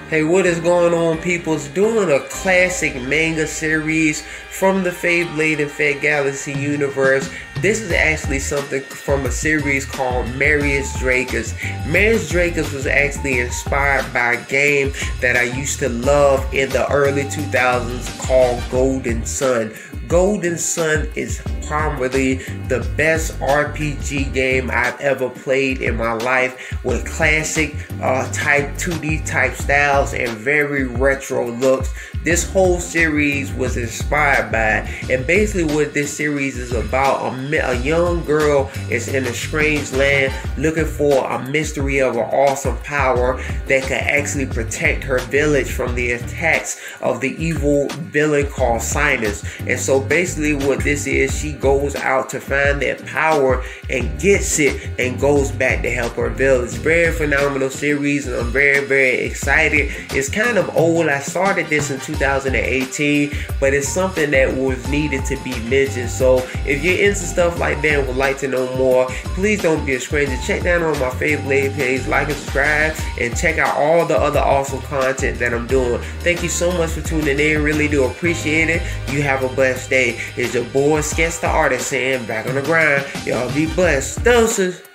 Hey, what is going on, people? It's doing a classic manga series from the Fate/blade and Fate Galaxy universe. This is actually something from a series called Marius Drakus. Marius Drakus was actually inspired by a game that I used to love in the early 2000s called Golden Sun. Golden Sun is probably the best RPG game I've ever played in my life, with classic type 2D type styles and very retro looks. This whole series was inspired by it. And basically what this series is about, a young girl is in a strange land looking for a mystery of an awesome power that can actually protect her village from the attacks of the evil villain called Sinus. And so basically what this is, she goes out to find that power and gets it and goes back to help her village. Very phenomenal series, and I'm very excited. It's kind of old. I started this in 2018, but it's something that was needed to be mentioned. So if you're into stuff like that and would like to know more, please don't be a stranger. Check down on my Fate/blade page, like and subscribe, and check out all the other awesome content that I'm doing. Thank you so much for tuning in. Really do appreciate it. You have a blessed day. It's your boy Sketch the Artist saying, back on the grind. Y'all be blessed. Doses.